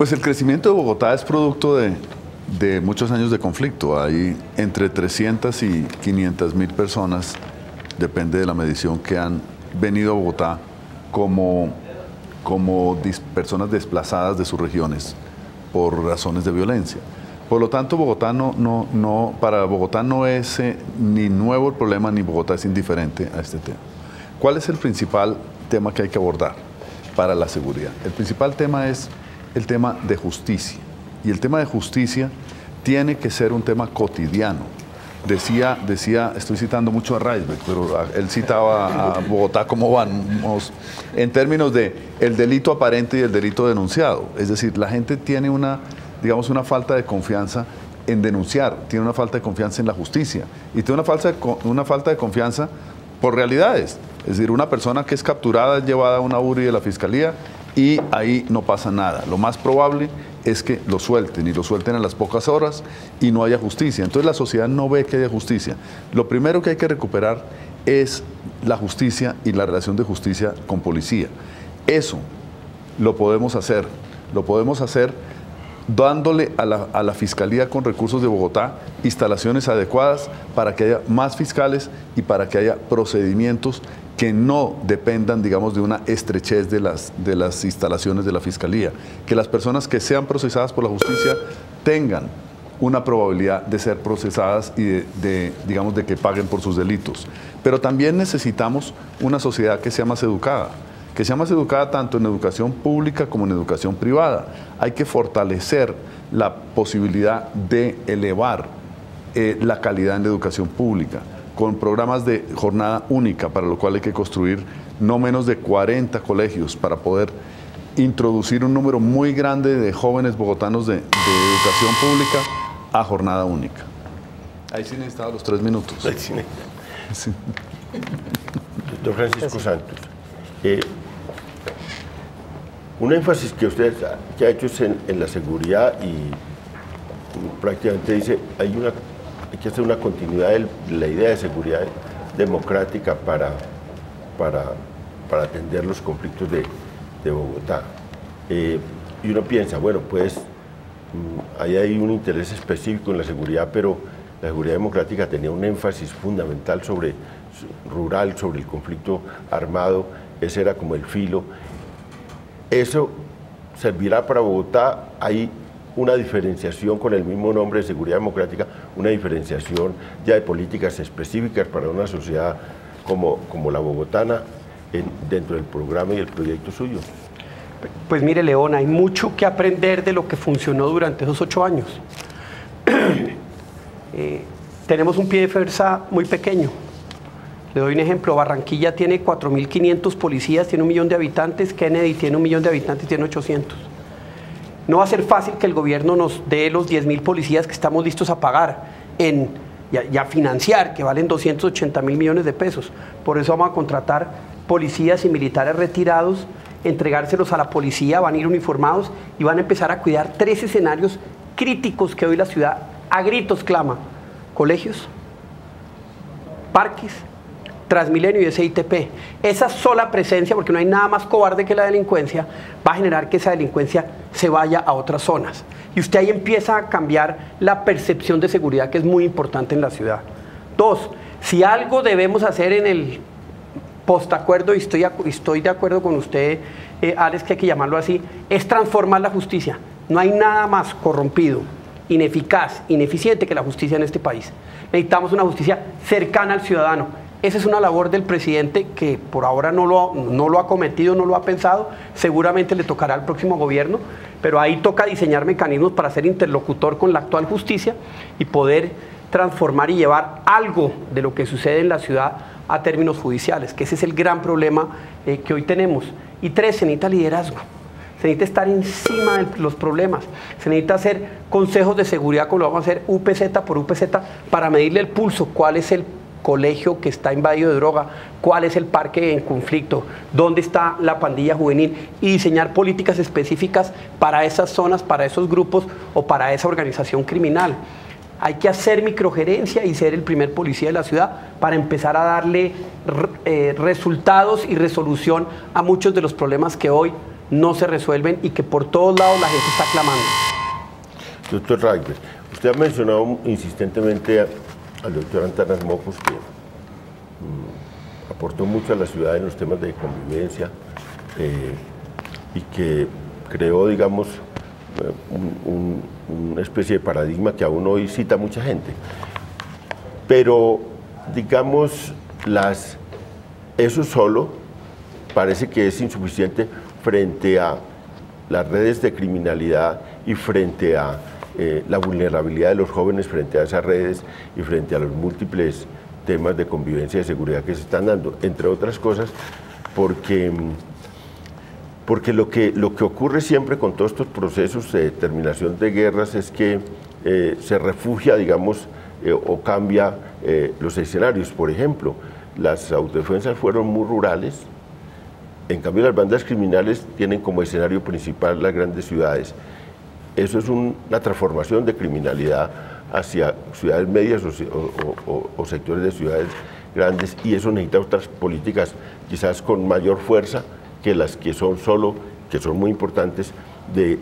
Pues el crecimiento de Bogotá es producto de muchos años de conflicto. Hay entre 300 y 500.000 personas, depende de la medición, que han venido a Bogotá como personas desplazadas de sus regiones por razones de violencia. Por lo tanto, para Bogotá no es ni nuevo el problema, ni Bogotá es indiferente a este tema. ¿Cuál es el principal tema que hay que abordar para la seguridad? El principal tema es el tema de justicia. Y el tema de justicia tiene que ser un tema cotidiano. Decía, estoy citando mucho a Reisberg, pero él citaba a Bogotá como vamos en términos de el delito aparente y el delito denunciado. Es decir, la gente tiene una falta de confianza en denunciar, tiene una falta de confianza en la justicia y tiene una falta de confianza por realidades. Es decir, una persona que es capturada es llevada a una URI de la Fiscalía y ahí no pasa nada. Lo más probable es que lo suelten y lo suelten a las pocas horas y no haya justicia. Entonces la sociedad no ve que haya justicia. Lo primero que hay que recuperar es la justicia y la relación de justicia con policía. Eso lo podemos hacer dándole a la Fiscalía con recursos de Bogotá instalaciones adecuadas para que haya más fiscales y para que haya procedimientos que no dependan, digamos, de una estrechez de las instalaciones de la Fiscalía. Que las personas que sean procesadas por la justicia tengan una probabilidad de ser procesadas y de que paguen por sus delitos. Pero también necesitamos una sociedad que sea más educada tanto en educación pública como en educación privada. Hay que fortalecer la posibilidad de elevar la calidad en la educación pública, con programas de jornada única, para lo cual hay que construir no menos de 40 colegios para poder introducir un número muy grande de jóvenes bogotanos de educación pública a jornada única. Ahí sí necesitaba los 3 minutos. Ahí sí. Sí. Doctor Francisco Santos, un énfasis que usted ha hecho es en la seguridad y prácticamente dice hay que hacer una continuidad de la idea de seguridad democrática para atender los conflictos de Bogotá. Y uno piensa, bueno, pues ahí hay un interés específico en la seguridad, pero la seguridad democrática tenía un énfasis fundamental rural, sobre el conflicto armado. Ese era como el filo. ¿Eso servirá para Bogotá? Hay una diferenciación con el mismo nombre de seguridad democrática, una diferenciación ya de políticas específicas para una sociedad como la bogotana dentro del programa y el proyecto suyo. Pues mire, León, hay mucho que aprender de lo que funcionó durante esos 8 años. Tenemos un pie de fuerza muy pequeño. Le doy un ejemplo: Barranquilla tiene 4.500 policías, tiene 1 millón de habitantes, Kennedy tiene 1 millón de habitantes, tiene 800. No va a ser fácil que el gobierno nos dé los 10.000 policías que estamos listos a pagar y a financiar, que valen 280.000 millones de pesos. Por eso vamos a contratar policías y militares retirados, entregárselos a la policía, van a ir uniformados y van a empezar a cuidar 3 escenarios críticos que hoy la ciudad a gritos clama: colegios, parques, Transmilenio y SITP. Esa sola presencia, porque no hay nada más cobarde que la delincuencia, va a generar que esa delincuencia se vaya a otras zonas. Y usted ahí empieza a cambiar la percepción de seguridad, que es muy importante en la ciudad. 2, si algo debemos hacer en el postacuerdo, y estoy de acuerdo con usted, Alex, que hay que llamarlo así, es transformar la justicia. No hay nada más corrompido, ineficaz, ineficiente que la justicia en este país. Necesitamos una justicia cercana al ciudadano. Esa es una labor del presidente que por ahora no lo ha cometido, no lo ha pensado. Seguramente le tocará al próximo gobierno, pero ahí toca diseñar mecanismos para ser interlocutor con la actual justicia y poder transformar y llevar algo de lo que sucede en la ciudad a términos judiciales, que ese es el gran problema que hoy tenemos. Y 3, se necesita liderazgo. Se necesita estar encima de los problemas. Se necesita hacer consejos de seguridad, como lo vamos a hacer UPZ por UPZ, para medirle el pulso. ¿Cuál es el colegio que está invadido de droga? ¿Cuál es el parque en conflicto? ¿Dónde está la pandilla juvenil? Y diseñar políticas específicas para esas zonas, para esos grupos o para esa organización criminal. Hay que hacer microgerencia y ser el primer policía de la ciudad para empezar a darle resultados y resolución a muchos de los problemas que hoy no se resuelven y que por todos lados la gente está clamando. Doctor Ragber, usted ha mencionado insistentemente al doctor Antanas Mocos, que aportó mucho a la ciudad en los temas de convivencia y que creó, digamos, una especie de paradigma que aún hoy cita mucha gente. Pero, digamos, eso solo parece que es insuficiente frente a las redes de criminalidad y frente a la vulnerabilidad de los jóvenes frente a esas redes y frente a los múltiples temas de convivencia y de seguridad que se están dando, entre otras cosas, porque lo que ocurre siempre con todos estos procesos de terminación de guerras es que se refugia, digamos, o cambia los escenarios. Por ejemplo, las autodefensas fueron muy rurales, en cambio las bandas criminales tienen como escenario principal las grandes ciudades. Eso es una transformación de criminalidad hacia ciudades medias o sectores de ciudades grandes, y eso necesita otras políticas quizás con mayor fuerza que las que son muy importantes, de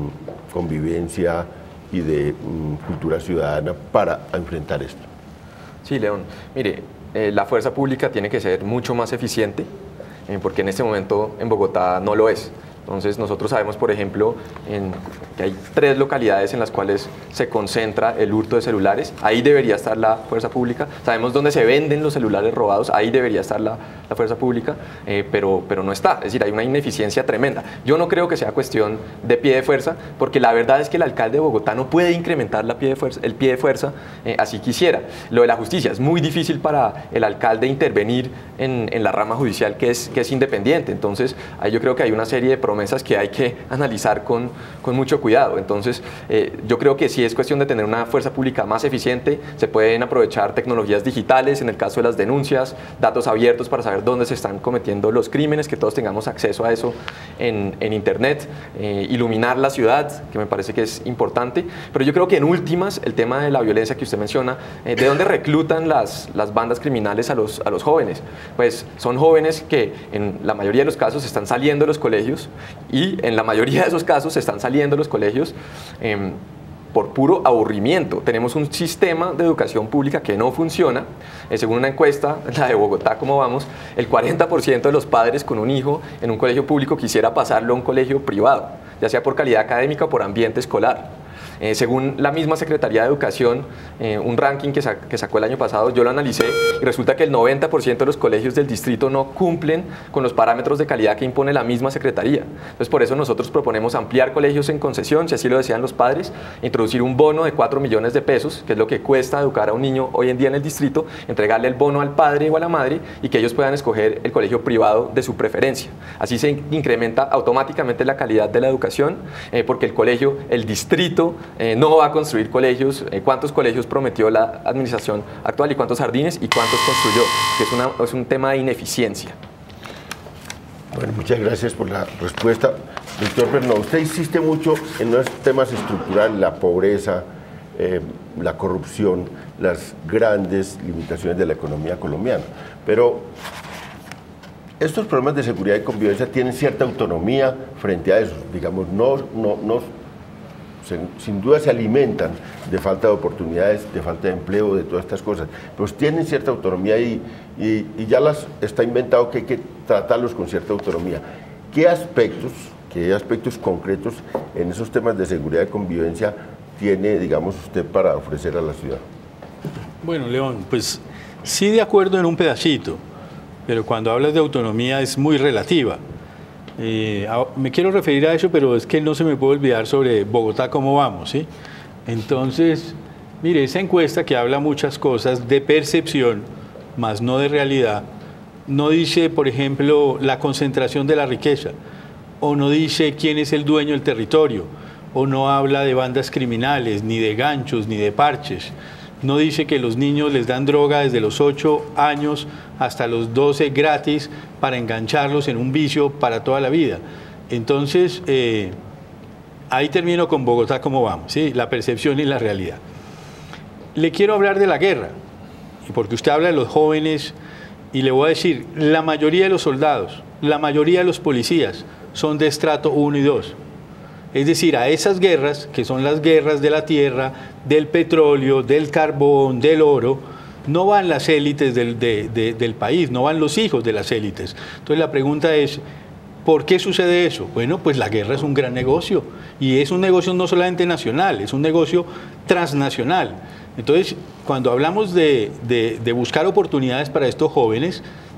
convivencia y de cultura ciudadana para enfrentar esto. Sí, León, mire, la fuerza pública tiene que ser mucho más eficiente, porque en este momento en Bogotá no lo es. Entonces nosotros sabemos, por ejemplo, que hay 3 localidades en las cuales se concentra el hurto de celulares. Ahí debería estar la fuerza pública. Sabemos dónde se venden los celulares robados. Ahí debería estar la fuerza pública, pero no está. Es decir, hay una ineficiencia tremenda. Yo no creo que sea cuestión de pie de fuerza, porque la verdad es que el alcalde de Bogotá no puede incrementar el pie de fuerza así quisiera. Lo de la justicia, es muy difícil para el alcalde intervenir en la rama judicial que es independiente. Entonces, ahí yo creo que hay una serie de promesas que hay que analizar con mucho cuidado. Entonces, yo creo que sí es cuestión de tener una fuerza pública más eficiente. Se pueden aprovechar tecnologías digitales, en el caso de las denuncias, datos abiertos para saber dónde se están cometiendo los crímenes, que todos tengamos acceso a eso en Internet, iluminar la ciudad, que me parece que es importante. Pero yo creo que en últimas, el tema de la violencia que usted menciona, ¿de dónde reclutan las bandas criminales a los jóvenes? Pues son jóvenes que en la mayoría de los casos están saliendo de los colegios, y en la mayoría de esos casos se están saliendo de los colegios por puro aburrimiento. Tenemos un sistema de educación pública que no funciona. Según una encuesta, la de Bogotá, ¿cómo vamos? El 40% de los padres con un hijo en un colegio público quisiera pasarlo a un colegio privado, ya sea por calidad académica o por ambiente escolar. Según la misma Secretaría de Educación, un ranking que sacó el año pasado, yo lo analicé y resulta que el 90% de los colegios del distrito no cumplen con los parámetros de calidad que impone la misma Secretaría. Entonces, por eso nosotros proponemos ampliar colegios en concesión, si así lo desean los padres, introducir un bono de 4 millones de pesos, que es lo que cuesta educar a un niño hoy en día en el distrito, entregarle el bono al padre o a la madre y que ellos puedan escoger el colegio privado de su preferencia. Así se incrementa automáticamente la calidad de la educación, porque el distrito no va a construir colegios. ¿Cuántos colegios prometió la administración actual y cuántos jardines y cuántos construyó? Que es un tema de ineficiencia. Bueno, muchas gracias por la respuesta. Doctor Bernal, usted insiste mucho en los temas estructurales, la pobreza, la corrupción, las grandes limitaciones de la economía colombiana, pero estos problemas de seguridad y convivencia tienen cierta autonomía frente a eso, digamos, sin duda se alimentan de falta de oportunidades, de falta de empleo, de todas estas cosas, pero tienen cierta autonomía y ya las está inventado que hay que tratarlos con cierta autonomía. ¿Qué aspectos concretos en esos temas de seguridad y convivencia tiene, digamos, usted para ofrecer a la ciudad? Bueno, León, pues sí, de acuerdo en un pedacito, pero cuando hablas de autonomía es muy relativa. Me quiero referir a eso, pero es que no se me puede olvidar sobre Bogotá, cómo vamos, ¿sí? Entonces, mire, esa encuesta que habla muchas cosas de percepción, más no de realidad, no dice, por ejemplo, la concentración de la riqueza, o no dice quién es el dueño del territorio, o no habla de bandas criminales, ni de ganchos, ni de parches. No dice que los niños les dan droga desde los 8 años hasta los 12 gratis para engancharlos en un vicio para toda la vida. Entonces, ahí termino con Bogotá, cómo vamos, ¿sí? La percepción y la realidad. Le quiero hablar de la guerra, porque usted habla de los jóvenes, y le voy a decir, la mayoría de los soldados, la mayoría de los policías, son de estrato 1 y 2. Es decir, a esas guerras, que son las guerras de la tierra, del petróleo, del carbón, del oro, no van las élites del país, no van los hijos de las élites. Entonces la pregunta es, ¿por qué sucede eso? Bueno, pues la guerra es un gran negocio, y es un negocio no solamente nacional, es un negocio transnacional. Entonces, cuando hablamos de buscar oportunidades para estos jóvenes,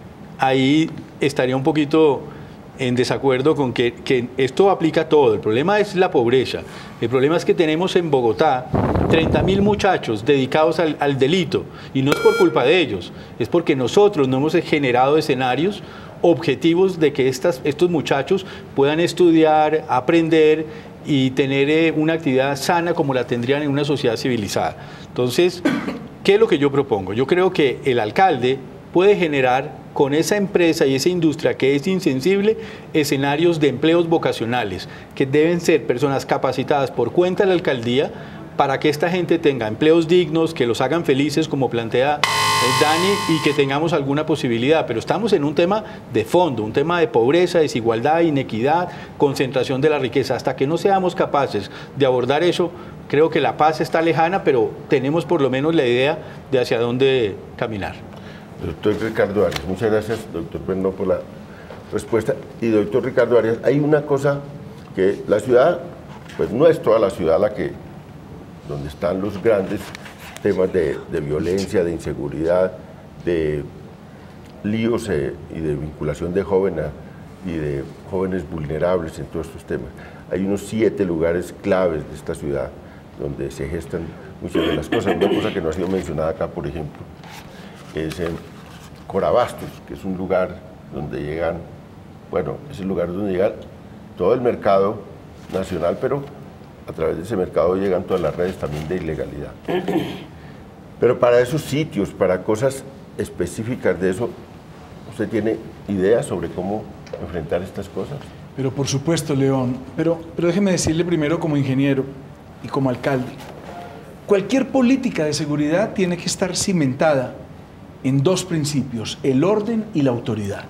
ahí estaría un poquito en desacuerdo con que esto aplica a todo. El problema es la pobreza. El problema es que tenemos en Bogotá 30.000 muchachos dedicados al delito, y no es por culpa de ellos, es porque nosotros no hemos generado escenarios objetivos de que estos muchachos puedan estudiar, aprender y tener una actividad sana como la tendrían en una sociedad civilizada. Entonces, ¿qué es lo que yo propongo? Yo creo que el alcalde puede generar con esa empresa y esa industria que es insensible escenarios de empleos vocacionales, que deben ser personas capacitadas por cuenta de la alcaldía para que esta gente tenga empleos dignos, que los hagan felices, como plantea Dani, y que tengamos alguna posibilidad. Pero estamos en un tema de fondo, un tema de pobreza, desigualdad, inequidad, concentración de la riqueza. Hasta que no seamos capaces de abordar eso, creo que la paz está lejana, pero tenemos por lo menos la idea de hacia dónde caminar. Doctor Ricardo Arias, muchas gracias, doctor Perno, por la respuesta. Y doctor Ricardo Arias, hay una cosa que la ciudad, pues no es toda la ciudad donde están los grandes temas de violencia, de inseguridad, de líos y de vinculación de jóvenes y de jóvenes vulnerables en todos estos temas. Hay unos 7 lugares claves de esta ciudad donde se gestan muchas de las cosas. Una cosa que no ha sido mencionada acá, por ejemplo, es en Corabastos, que es un lugar donde llegan, bueno, es el lugar donde llega todo el mercado nacional, pero a través de ese mercado llegan todas las redes también de ilegalidad. Pero para esos sitios, para cosas específicas de eso, ¿usted tiene ideas sobre cómo enfrentar estas cosas? Pero por supuesto, León, pero déjeme decirle primero como ingeniero y como alcalde, cualquier política de seguridad tiene que estar cimentada en 2 principios, el orden y la autoridad.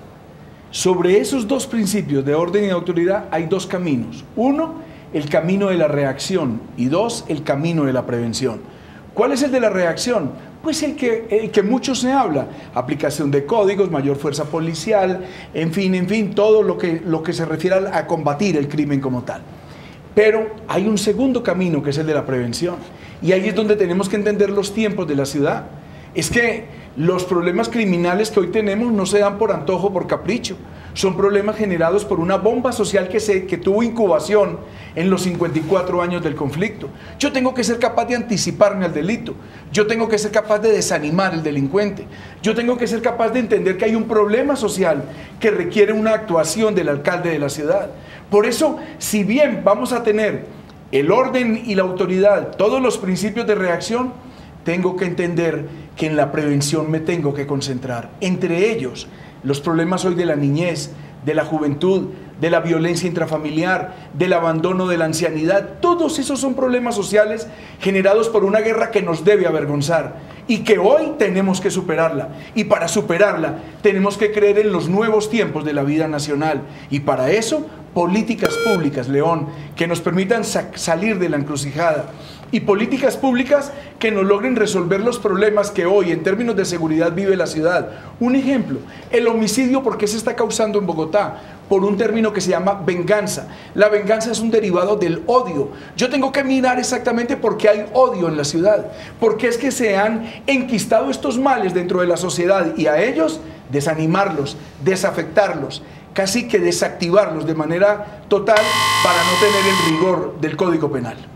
Sobre esos 2 principios de orden y autoridad hay 2 caminos. 1, el camino de la reacción, y 2, el camino de la prevención. ¿Cuál es el de la reacción? Pues el que mucho se habla, aplicación de códigos, mayor fuerza policial, en fin, todo lo que se refiere a combatir el crimen como tal. Pero hay un segundo camino que es el de la prevención, y ahí es donde tenemos que entender los tiempos de la ciudad. Es que los problemas criminales que hoy tenemos no se dan por antojo, por capricho. Son problemas generados por una bomba social que tuvo incubación en los 54 años del conflicto. Yo tengo que ser capaz de anticiparme al delito. Yo tengo que ser capaz de desanimar al delincuente. Yo tengo que ser capaz de entender que hay un problema social que requiere una actuación del alcalde de la ciudad. Por eso, si bien vamos a tener el orden y la autoridad, todos los principios de reacción, tengo que entender que en la prevención me tengo que concentrar. Entre ellos, los problemas hoy de la niñez, de la juventud, de la violencia intrafamiliar, del abandono de la ancianidad, todos esos son problemas sociales generados por una guerra que nos debe avergonzar y que hoy tenemos que superarla. Y para superarla tenemos que creer en los nuevos tiempos de la vida nacional. Y para eso, políticas públicas, León, que nos permitan salir de la encrucijada. Y políticas públicas que nos logren resolver los problemas que hoy en términos de seguridad vive la ciudad. Un ejemplo, el homicidio, ¿por qué se está causando en Bogotá? Por un término que se llama venganza. La venganza es un derivado del odio. Yo tengo que mirar exactamente por qué hay odio en la ciudad, por qué es que se han enquistado estos males dentro de la sociedad, y a ellos desanimarlos, desafectarlos, casi que desactivarlos de manera total para no tener el rigor del Código Penal.